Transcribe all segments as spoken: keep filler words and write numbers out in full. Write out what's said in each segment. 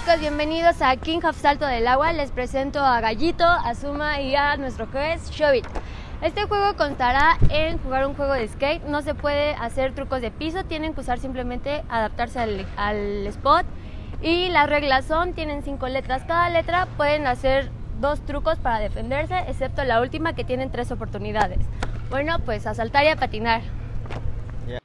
chicos, bienvenidos a King of Salto del Agua. Les presento a Gallito, a Zuma y a nuestro juez, Shobit. Este juego constará en jugar un juego de skate. No se puede hacer trucos de piso, tienen que usar simplemente adaptarse al, al spot. Y las reglas son, tienen cinco letras cada letra, pueden hacer dos trucos para defenderse, excepto la última que tienen tres oportunidades. Bueno, pues a saltar y a patinar. Yeah.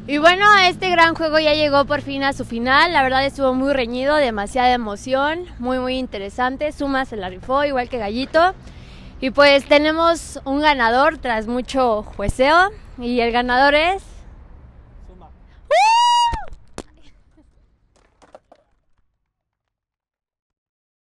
Y bueno, este gran juego ya llegó por fin a su final. La verdad estuvo muy reñido, demasiada emoción, muy muy interesante. Suma se la rifó, igual que Gallito. Y pues tenemos un ganador tras mucho jueceo. Y el ganador es...